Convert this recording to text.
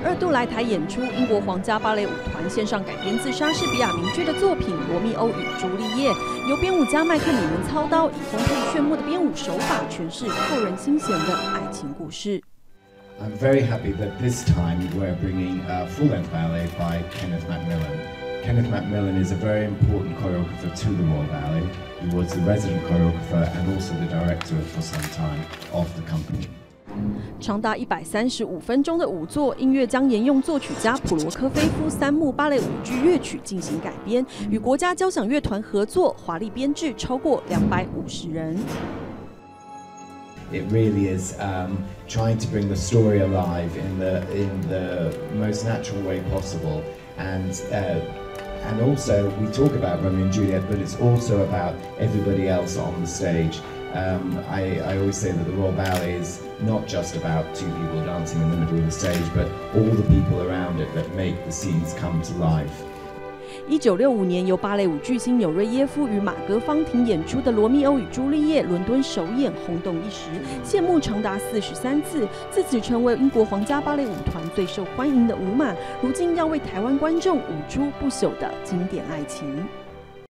2度来台演出英国皇家芭蕾舞团线上改编自莎士比亚名剧的作品《罗密欧与朱丽叶》，由编舞家麦克米伦操刀，以丰沛炫目的编舞手法诠释扣人心弦的爱情故事。 I'm very happy that this time we're bringing a full-length ballet by Kenneth Macmillan. Kenneth Macmillan is a very important choreographer to the Royal Ballet. He was the resident choreographer and also the director for some time of the company. 长达135分钟的舞作，音乐将沿用作曲家普罗科菲夫3幕芭蕾舞剧乐曲进行改编，与国家交响乐团合作，华丽编制超过250人。 It really is trying to bring the story alive in the most natural way possible, and also we talk about Romeo and Juliet, but it's also about everybody else on the stage. I always say that the Royal Ballet is not just about two people dancing in the middle of the stage, but all the people around it that make the scenes come to life. 1965年，由芭蕾舞巨星纽瑞耶夫与马格芳婷演出的《罗密欧与朱丽叶》伦敦首演轰动一时，谢幕长达43次，自此成为英国皇家芭蕾舞团最受欢迎的舞码。如今要为台湾观众舞出不朽的经典爱情。